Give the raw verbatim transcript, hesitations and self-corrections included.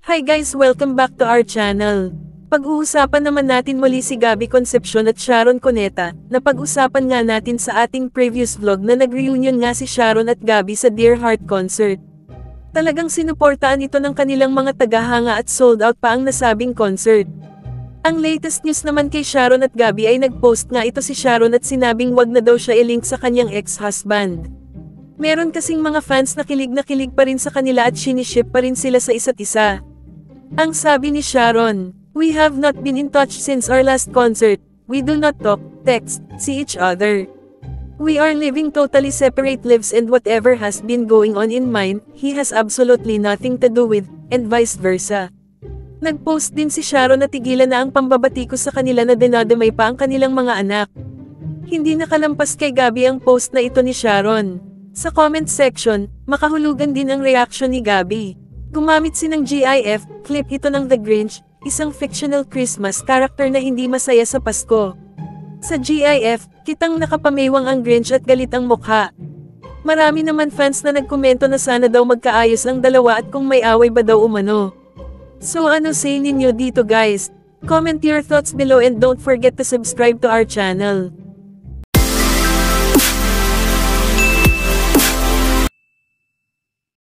Hi guys, welcome back to our channel. Pag-uusapan naman natin muli si Gabby Concepcion at Sharon Cuneta, na pag-usapan nga natin sa ating previous vlog na nag-reunion nga si Sharon at Gabby sa Dear Heart concert. Talagang sinuportaan ito ng kanilang mga tagahanga at sold out pa ang nasabing concert. Ang latest news naman kay Sharon at Gabby ay nag-post nga ito si Sharon at sinabing wag na daw siya i-link sa kanyang ex-husband. Meron kasing mga fans na kilig na kilig pa rin sa kanila at siniship pa rin sila sa isa't isa. Ang sabi ni Sharon, "We have not been in touch since our last concert. We do not talk, text, see each other. We are living totally separate lives and whatever has been going on in mine, he has absolutely nothing to do with, and vice versa." Nag-post din si Sharon na tigilan na ang pambabatikos sa kanila na dinadamay pa ang kanilang mga anak. Hindi nakalampas kay Gabby ang post na ito ni Sharon. Sa comment section, makahulugan din ang reaction ni Gabby. Gumamit si ng GIF, clip ito ng The Grinch, isang fictional Christmas character na hindi masaya sa Pasko. Sa GIF, kitang nakapamewang ang Grinch at galit ang mukha. Marami naman fans na nagkomento na sana daw magkaayos ang dalawa at kung may away ba daw umano. So ano say ninyo dito guys? Comment your thoughts below and don't forget to subscribe to our channel.